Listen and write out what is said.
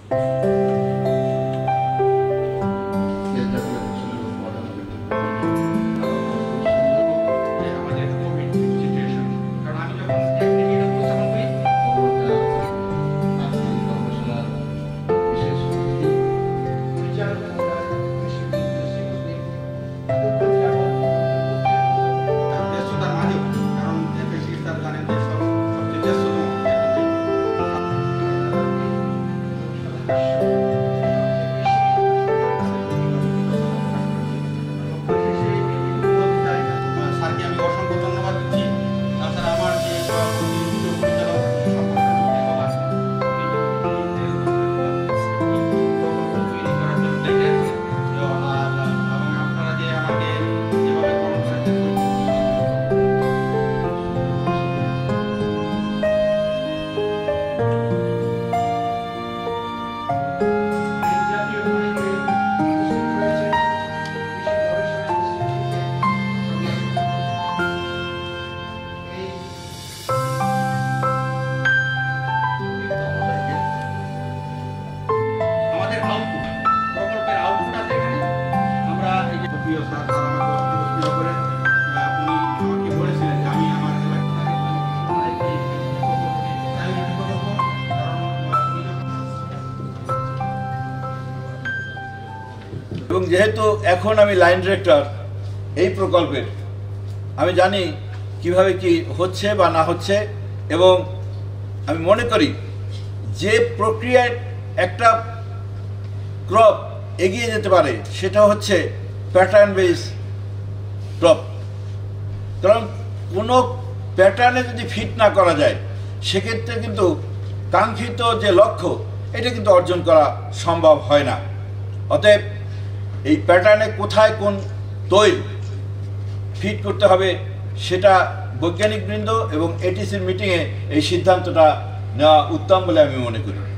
এবং যেহেতু এখন আমি লাইন ডিরেক্টর এই প্রকল্পের, আমি জানি কিভাবে কি হচ্ছে বা না হচ্ছে, এবং আমি মনে করি যে প্রক্রিয়ায় একটা ক্রপ এগিয়ে যেতে পারে সেটা হচ্ছে প্যাটার্ন বেস ক্রপ। কারণ কোনো প্যাটার্নে যদি ফিট না করা যায় সেক্ষেত্রে কিন্তু কাঙ্ক্ষিত যে লক্ষ্য এটা কিন্তু অর্জন করা সম্ভব হয় না। অতএব এই প্যাটার্নে কোথায় কোন তৈল ফিট করতে হবে সেটা বৈজ্ঞানিকবৃন্দ এবং এটিসির মিটিংয়ে এই সিদ্ধান্তটা নেওয়া উত্তম বলে আমি মনে করি।